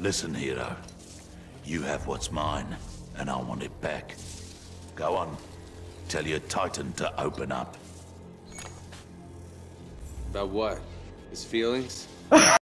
Listen, hero. You have what's mine, and I want it back. Go on. Tell your Titan to open up. About what? His feelings?